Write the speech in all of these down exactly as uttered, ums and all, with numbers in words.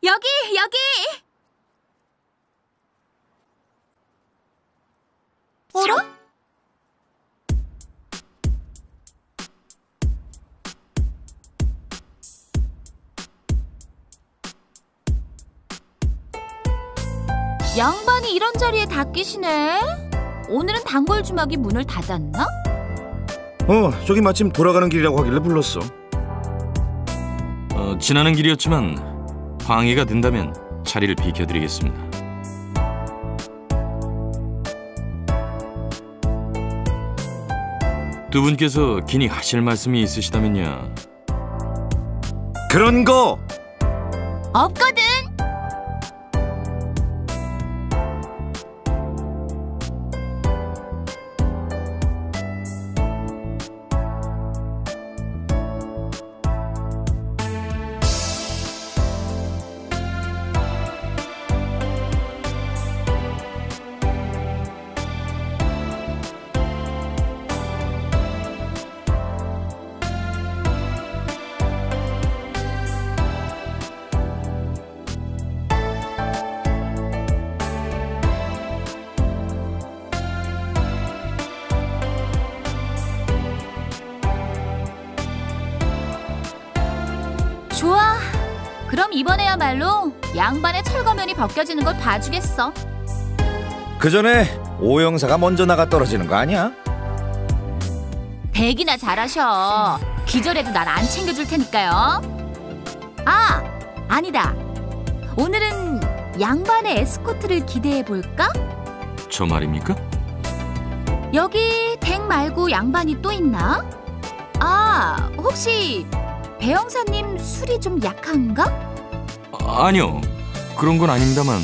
여기, 여기! 어라? 양반이 이런 자리에 다 끼시네? 오늘은 단골 주막이 문을 닫았나? 어, 저기 마침 돌아가는 길이라고 하길래 불렀어. 어, 지나는 길이었지만 방해가 된다면 자리를 비켜드리겠습니다. 두 분께서 긴히 하실 말씀이 있으시다면요. 그런 거! 없거든! 좋아. 그럼 이번에야말로 양반의 철거면이 벗겨지는 걸 봐주겠어. 그 전에 오 형사가 먼저 나가 떨어지는 거 아니야? 백이나 잘하셔. 기절해도 난 안 챙겨줄 테니까요. 아, 아니다. 오늘은 양반의 에스코트를 기대해볼까? 저 말입니까? 여기 댁 말고 양반이 또 있나? 아, 혹시 배 형사님 술이 좀 약한가? 아, 아니요. 그런 건 아닙니다만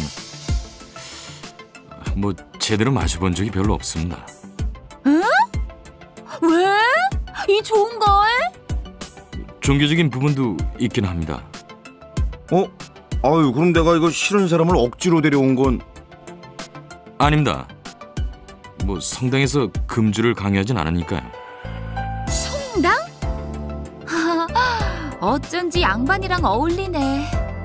뭐 제대로 마셔본 적이 별로 없습니다. 응? 왜? 이 좋은 걸? 종교적인 부분도 있긴 합니다. 어? 아유, 그럼 내가 이거 싫은 사람을 억지로 데려온 건... 아닙니다. 뭐 성당에서 금주를 강요하진 않으니까요. 성당? 어쩐지 양반이랑 어울리네.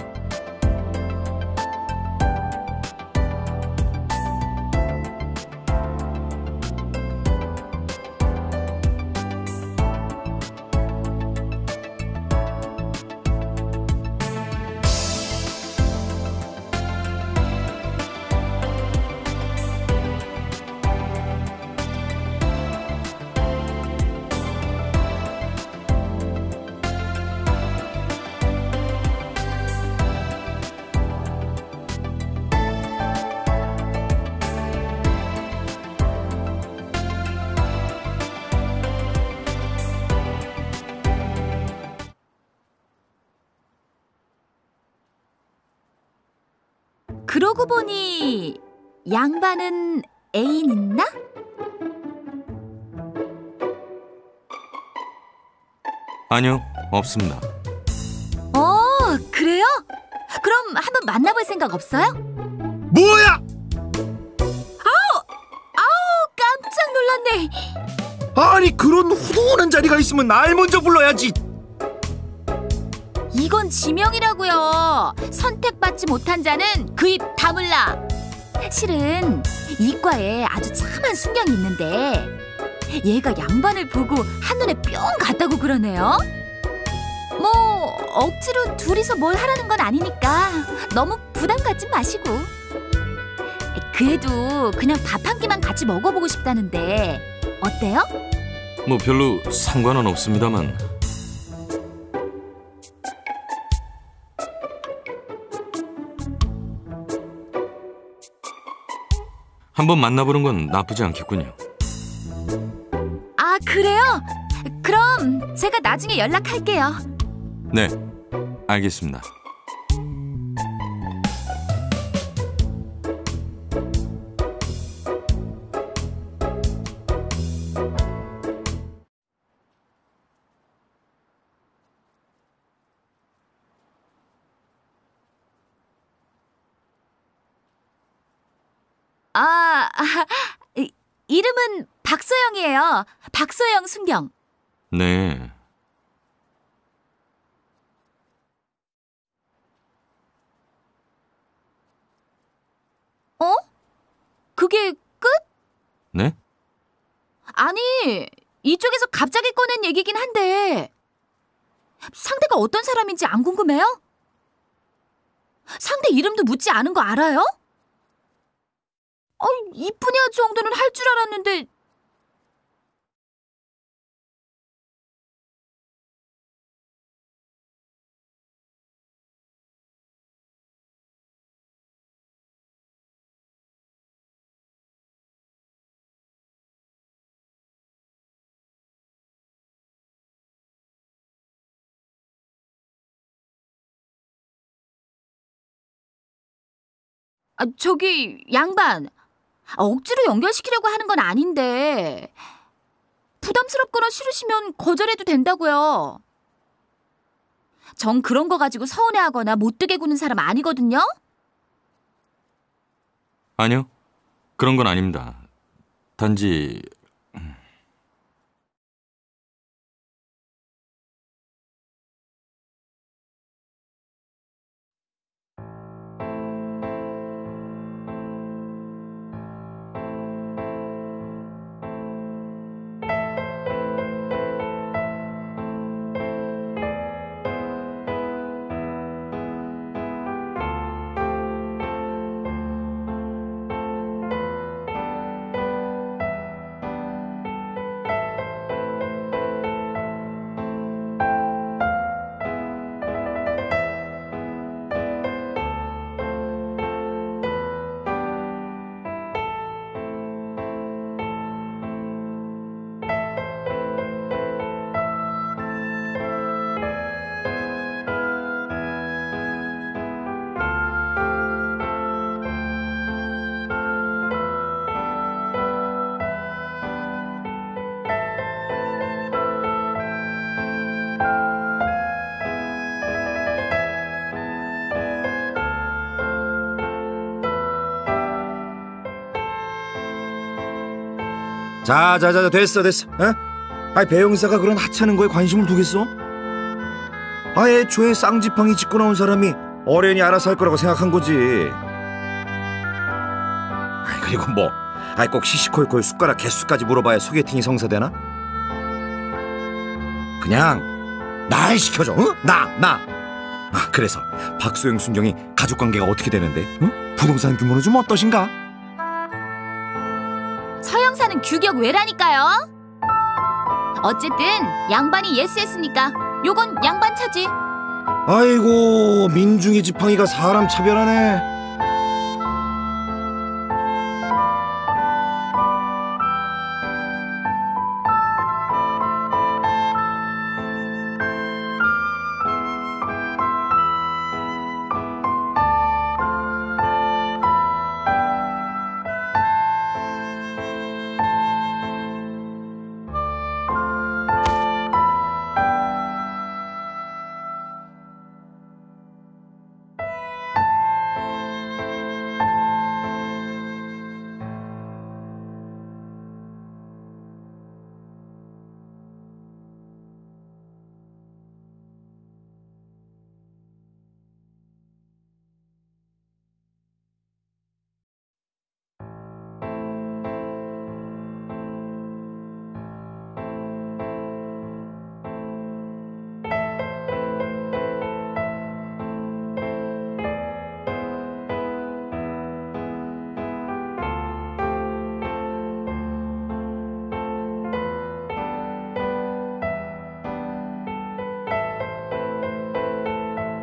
그러고 보니 양반은 애인 있나? 아니요, 없습니다. 어, 그래요? 그럼 한번 만나볼 생각 없어요? 뭐야! 아우! 아우! 깜짝 놀랐네. 아니, 그런 후둔한 자리가 있으면 날 먼저 불러야지. 이건 지명이라고요. 선택받지 못한 자는 그 입 다물라. 실은 이과에 아주 참한 순경이 있는데 얘가 양반을 보고 한눈에 뿅 갔다고 그러네요. 뭐 억지로 둘이서 뭘 하라는 건 아니니까 너무 부담 갖지 마시고. 그래도 그냥 밥 한 끼만 같이 먹어보고 싶다는데 어때요? 뭐 별로 상관은 없습니다만 한번 만나보는 건 나쁘지 않겠군요. 아, 그래요? 그럼 제가 나중에 연락할게요. 네, 알겠습니다. 아, 이, 이름은 박소영이에요. 박소영 순경. 네. 그게 끝? 네? 아니, 이쪽에서 갑자기 꺼낸 얘기긴 한데 상대가 어떤 사람인지 안 궁금해요? 상대 이름도 묻지 않은 거 알아요? 어, 이쁘냐 정도는 할 줄 알았는데. 아, 저기 양반, 아, 억지로 연결시키려고 하는 건 아닌데 부담스럽거나 싫으시면 거절해도 된다고요. 전 그런 거 가지고 서운해하거나 못되게 구는 사람 아니거든요. 아니요. 그런 건 아닙니다. 단지 자자자 됐어 됐어. 어? 아니 배영사가 그런 하찮은 거에 관심을 두겠어? 아예 애초에 쌍지팡이 짚고 나온 사람이 어련히 알아서 할 거라고 생각한 거지. 아니 그리고 뭐 아이 꼭 시시콜콜 숟가락 개수까지 물어봐야 소개팅이 성사되나? 그냥 날 시켜줘. 어? 나 나. 아 그래서 박소영 순경이 가족관계가 어떻게 되는데? 어? 부동산 규모는 좀 어떠신가? 서영사는 규격 외라니까요. 어쨌든 양반이 예스 했으니까 요건 양반 차지. 아이고 민중이 지팡이가 사람 차별하네.